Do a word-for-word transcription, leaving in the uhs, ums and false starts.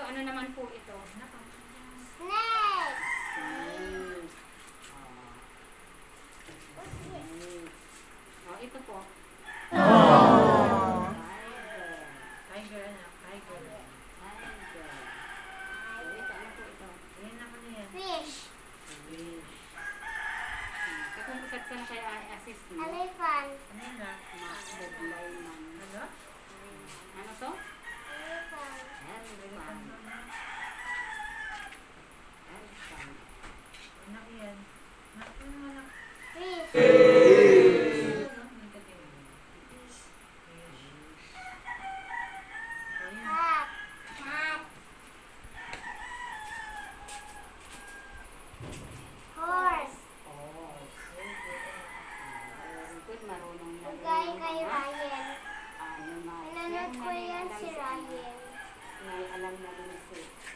ano naman po ito? Snake! Snake. Oh. Oh, ito po. Oh. Tiger. Tiger. Tiger. Tiger. So, ito, ano po ito? Ayan ako na yan. Fish! Fish. Kaya kung kusat ka na kaya assist mo. Elephant! Ano yun na? Mabublay man. Ano? Ano to? Elephant! Elephant. Elephant. Anak yan. Anak yun mo anak. Fish! Cat! Cat! Horse! Oh, very good. Marunong na rin Lagay yung kay mga, Ryan. ano na, Pinanood ko na rin yan alam si ano. Ryan. May alam na rin si